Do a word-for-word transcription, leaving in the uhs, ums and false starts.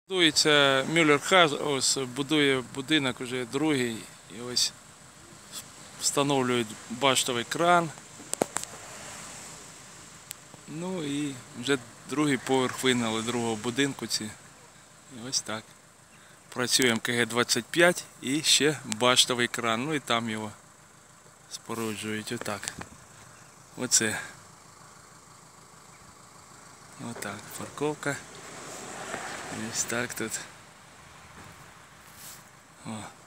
Будується Мюллер Хаус, будує будинок вже другий, і ось встановлюють баштовий кран. Ну і вже другий поверх вигнали другого будинку. Ці. І ось так. Працює Ем Ка Ге двадцять п'ять і ще баштовий кран. Ну і там його споруджують отак. Оце. Отак, парковка. Ось так тут. О.